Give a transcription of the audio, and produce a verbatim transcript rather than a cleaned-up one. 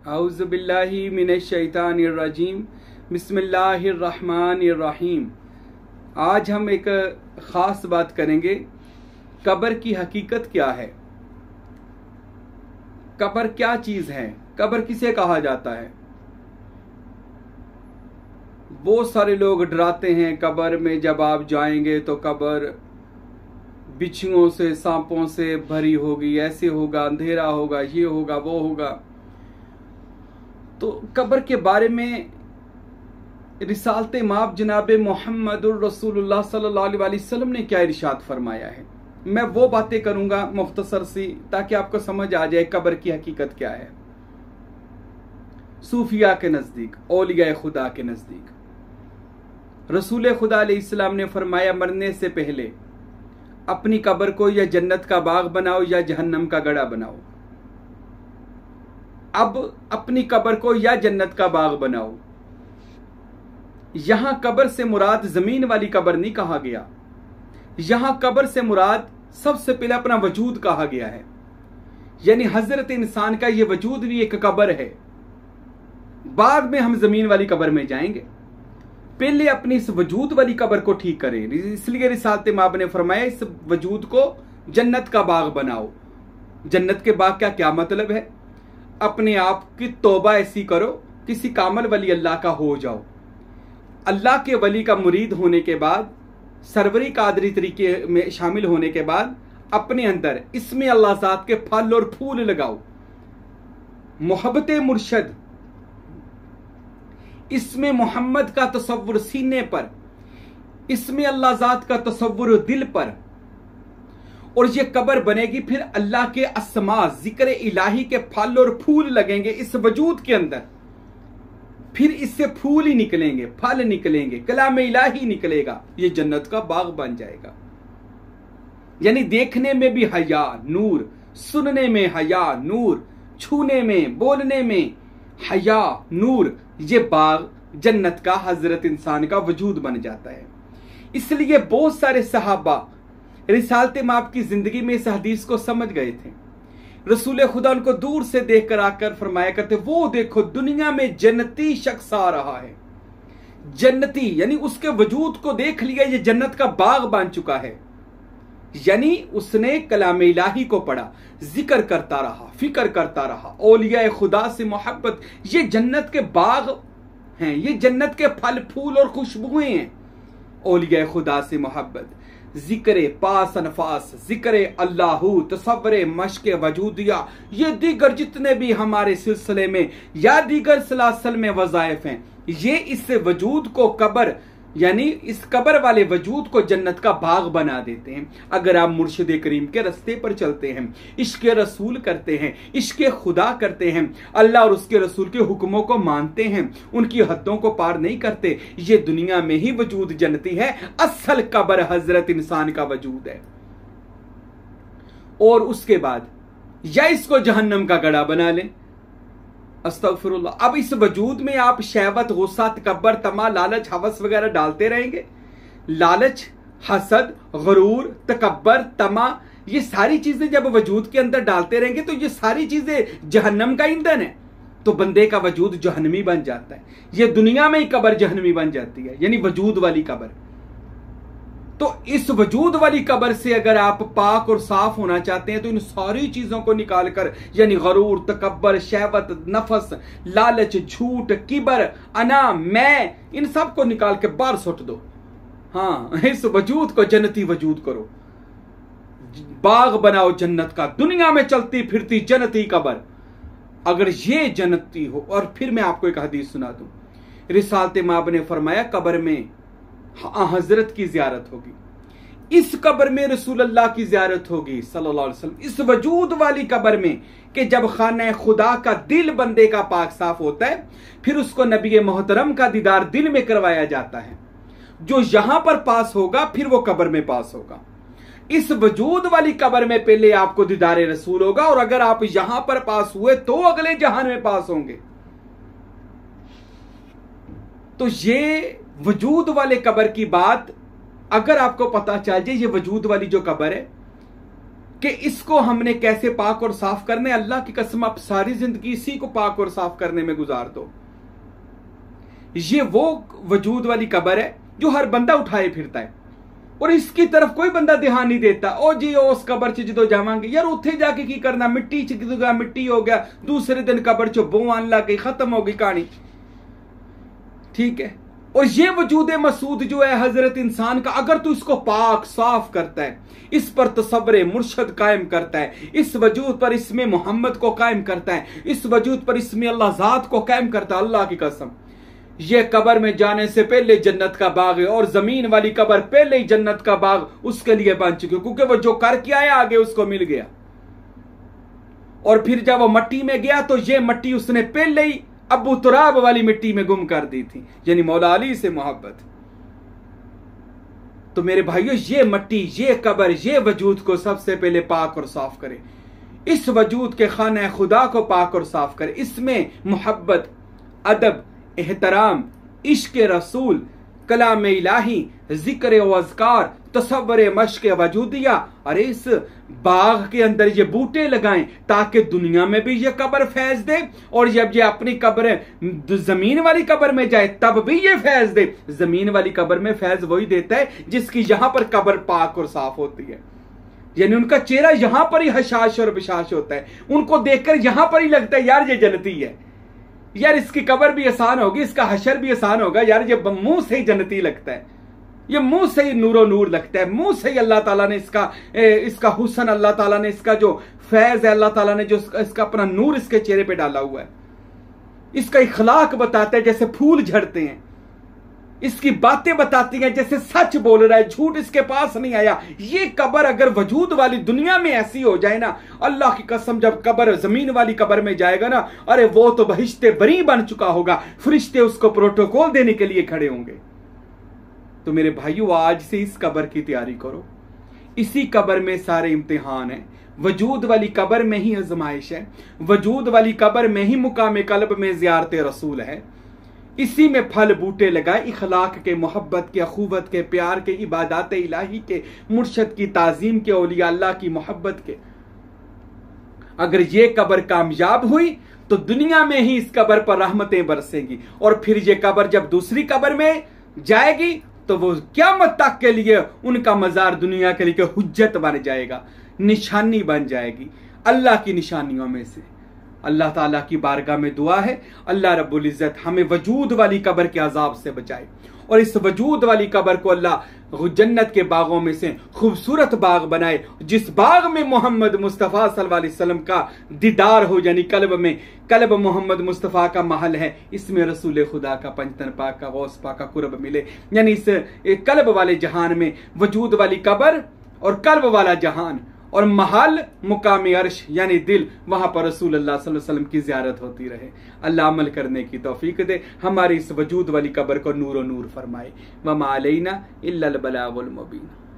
औज़ु बिल्लाहि मिनश शैतानिर रजीम। बिस्मिल्लाहिर रहमानिर रहीम। आज हम एक ख़ास बात करेंगे, कब्र की हकीकत क्या है, कब्र क्या चीज़ है, कब्र किसे कहा जाता है। बहुत सारे लोग डराते हैं कब्र में जब आप जाएंगे तो कब्र बिच्छुओं से सांपों से भरी होगी, ऐसे होगा, अंधेरा होगा, ये होगा, वो होगा। तो कब्र के बारे में रिसालते माब जनाब मोहम्मदुर रसूलुल्लाह सल्लल्लाहु अलैहि वसल्लम ने क्या इरशाद फरमाया है, मैं वो बातें करूंगा मुख्तसर सी, ताकि आपको समझ आ जाए कब्र की हकीकत क्या है। सूफिया के नजदीक, औलिया खुदा के नजदीक रसूल खुदा अलैहिस्सलाम ने फरमाया, मरने से पहले अपनी कब्र को या जन्नत का बाग बनाओ या जहन्नम का गड़ा बनाओ। अब अपनी कब्र को या जन्नत का बाग बनाओ। यहां कब्र से मुराद जमीन वाली कब्र नहीं कहा गया, यहां कब्र से मुराद सबसे पहले अपना वजूद कहा गया है। यानी हजरत इंसान का यह वजूद भी एक कब्र है। बाद में हम जमीन वाली कब्र में जाएंगे, पहले अपनी इस वजूद वाली कब्र को ठीक करें। इसलिए रिसालत माब ने फरमाया, इस वजूद को जन्नत का बाग बनाओ। जन्नत के बाग का क्या मतलब है? अपने आप की तौबा ऐसी करो, किसी कामल वली अल्लाह का हो जाओ। अल्लाह के वली का मुरीद होने के बाद, सरवरी कादरी तरीके में शामिल होने के बाद अपने अंदर इसमें अल्लाह ज़ात के फल और फूल लगाओ। मोहब्बत मुर्शद, इसमें मोहम्मद का तसव्वुर सीने पर, इसमें अल्लाह ज़ात का तसव्वुर दिल पर, और ये कब्र बनेगी। फिर अल्लाह के अस्मा, जिक्र इलाही के फल और फूल लगेंगे इस वजूद के अंदर। फिर इससे फूल ही निकलेंगे, फल निकलेंगे, कलाम इलाही निकलेगा, ये जन्नत का बाग बन जाएगा। यानी देखने में भी हया नूर, सुनने में हया नूर, छूने में, बोलने में हया नूर, ये बाग जन्नत का हजरत इंसान का वजूद बन जाता है। इसलिए बहुत सारे सहाबा रिसालत माब की जिंदगी में इस हदीस को समझ गए थे। रसूल खुदा उनको दूर से देखकर आकर फरमाया करते, वो देखो दुनिया में जन्नती शख्स आ रहा है। जन्नती यानी उसके वजूद को देख लिया, ये जन्नत का बाग बन चुका है। यानी उसने कलाम इलाही को पढ़ा, जिक्र करता रहा, फिक्र करता रहा, औलिया खुदा से मोहब्बत, ये जन्नत के बाग हैं, ये जन्नत के फल फूल और खुशबुएं हैं। औलिया खुदा से मोहब्बत, जिक्र पास अनफास, जिक्र अल्लाहू, तसव्वुर मश्क वजूदिया, ये दीगर जितने भी हमारे सिलसिले में या दीगर सलासल में वज़ाइफ हैं, ये इस वजूद को कब्र यानी इस कब्र वाले वजूद को जन्नत का बाग बना देते हैं। अगर आप मुर्शिद करीम के रास्ते पर चलते हैं, इश्क रसूल करते हैं, इश्क खुदा करते हैं, अल्लाह और उसके रसूल के हुक्मों को मानते हैं, उनकी हदों को पार नहीं करते, ये दुनिया में ही वजूद जन्नती है। असल कब्र हजरत इंसान का वजूद है। और उसके बाद या इसको जहन्नम का गड़ा बना लें, अस्तगफिरुल्लाह। अब इस वजूद में आप शहवत, गुस्सा, तकब्बर, तमा, लालच, हवस वगैरह डालते रहेंगे। लालच, हसद, गरूर, तकब्बर, तमा, ये सारी चीजें जब वजूद के अंदर डालते रहेंगे तो ये सारी चीजें जहन्नम का ईंधन है। तो बंदे का वजूद जहन्नमी बन जाता है। ये दुनिया में ही कब्र जहन्नमी बन जाती है, यानी वजूद वाली कब्र। तो इस वजूद वाली कब्र से अगर आप पाक और साफ होना चाहते हैं तो इन सारी चीजों को निकालकर, यानी गरूर, तकब्बर, शहवत, नफस, लालच, झूठ, किबर, अना, मैं, इन सब को निकाल के बाहर सुट दो। हाँ, इस वजूद को जन्नती वजूद करो, बाग बनाओ जन्नत का, दुनिया में चलती फिरती जन्नती कब्र। अगर ये जन्नती हो, और फिर मैं आपको एक हदीस सुना दूं, रिसालत माब ने फरमाया, कब्र में हजरत की जियारत होगी, इस कब्र में रसूल अल्लाह की जियारत होगी सल्लल्लाहु अलैहि वसल्लम, इस वजूद वाली कब्र में, कि जब खाना खुदा का दिल बंदे का पाक साफ होता है, फिर उसको नबी मोहतरम का दीदार दिल में करवाया जाता है। जो यहां पर पास होगा फिर वो कब्र में पास होगा। इस वजूद वाली कब्र में पहले आपको दीदार रसूल होगा, और अगर आप यहां पर पास हुए तो अगले जहान में पास होंगे। तो ये वजूद वाले कब्र की बात अगर आपको पता चल जाए, ये वजूद वाली जो कब्र है, कि इसको हमने कैसे पाक और साफ करने। अल्लाह की कसम आप सारी जिंदगी इसी को पाक और साफ करने में गुजार दो। ये वो वजूद वाली कब्र है जो हर बंदा उठाए फिरता है और इसकी तरफ कोई बंदा ध्यान नहीं देता। ओ जी ओ उस कब्र च जो जावांगे यार उत्थे जाके की करना, मिट्टी च गया मिट्टी हो गया, दूसरे दिन कब्र च बो आन लग गई, खत्म हो गई कहानी। ठीक है, और ये वजूद मसूद जो है हजरत इंसान का, अगर तू इसको पाक साफ करता है, इस पर तसव्वुर मुर्शद कायम करता है, इस वजूद पर इसमें मोहम्मद को कायम करता है, इस वजूद पर इसमें अल्लाह जात को कायम करता है, अल्लाह की कसम ये कब्र में जाने से पहले जन्नत का बाग है और जमीन वाली कब्र पहले ही जन्नत का बाग उसके लिए बन चुकी है, क्योंकि वो जो करके आया आगे उसको मिल गया। और फिर जब वो मट्टी में गया तो ये मट्टी उसने पहले ही अबू तुराब वाली मिट्टी में गुम कर दी थी, यानी मौला अली से मोहब्बत। तो मेरे भाइयों ये मट्टी, ये कब्र, ये वजूद को सबसे पहले पाक और साफ करे, इस वजूद के खाना खुदा को पाक और साफ करे, इसमें मोहब्बत, अदब, एहतराम, इश्क रसूल, कलाम इलाही, जिक्र व अज़कार, तसव्वुर मश्क वजूदिया। अरे इस बाग के अंदर ये बूटे लगाएं ताकि दुनिया में भी ये कब्र फैज दे, और जब ये अपनी कब्र जमीन वाली कब्र में जाए तब भी ये फैज दे। जमीन वाली कब्र में फैज वही देता है जिसकी यहां पर कब्र पाक और साफ होती है, यानी उनका चेहरा यहां पर ही हशाश और बिशाश होता है, उनको देखकर यहां पर ही लगता है यार ये जन्नती है, यार इसकी कब्र भी आसान होगी, इसका हशर भी आसान होगा, यार ये मुंह से ही जन्नती लगता है, ये मुंह से ही नूरो नूर लगता है, मुंह से ही अल्लाह ताला ने इसका इसका हुस्न, अल्लाह ताला ने इसका जो फैज है, अल्लाह ताला ने जो इसका अपना नूर इसके चेहरे पे डाला हुआ है, इसका इखलाक बताता है जैसे फूल झड़ते हैं, इसकी बातें बताती हैं जैसे सच बोल रहा है, झूठ इसके पास नहीं आया। ये कब्र अगर वजूद वाली दुनिया में ऐसी हो जाए ना, अल्लाह की कसम जब कब्र जमीन वाली कब्र में जाएगा ना, अरे वो तो बहिश्ते बरी बन चुका होगा, फरिश्ते उसको प्रोटोकॉल देने के लिए खड़े होंगे। तो मेरे भाइयों आज से इस कब्र की तैयारी करो, इसी कब्र में सारे इम्तिहान है, वजूद वाली कब्र में ही आजमाइश है, वजूद वाली कब्र में ही मुकाम कल्ब में ज़ियारत रसूल है, इसी में फल बूटे लगाए इखलाक के, मोहब्बत के, अखुवत के, प्यार के, इबादत इलाही के, मुर्शद की ताजीम के, औलिया अल्लाह की मोहब्बत के। अगर ये कब्र कामयाब हुई तो दुनिया में ही इस कब्र पर रहमतें बरसेंगी, और फिर ये कब्र जब दूसरी कब्र में जाएगी तो वो क़यामत तक के लिए उनका मजार दुनिया के लिए हुज्जत बन जाएगा, निशानी बन जाएगी अल्लाह की निशानियों में से। अल्लाह ताला की बारगाह में दुआ है अल्लाह रब्बुल इज़्ज़त हमें वजूद वाली कब्र के अजाब से बचाए, और इस वजूद वाली कब्र को अल्लाह जन्नत के बागों में से खूबसूरत बाग बनाए, जिस बाग में मोहम्मद मुस्तफ़ा सल्लल्लाहु अलैहि वसल्लम का दीदार हो, यानी कल्ब में, कल्ब मोहम्मद मुस्तफ़ा का महल है, इसमें रसूल खुदा का, पंजतन पाक का, गौस पाक का कुर्ब मिले, यानी इस कल्ब वाले जहान में वजूद वाली कब्र और कल्ब वाला जहान और महल मुकाम अर्श यानी दिल, वहां पर रसूल अल्लाह सल्लल्लाहु अलैहि वसल्लम की ज़ियारत होती रहे। अल्लाह अमल करने की तौफीक दे, हमारी इस वजूद वाली कब्र को नूर और नूर फरमाए। वमा अलैना इल्लल बलागुल मुबीन।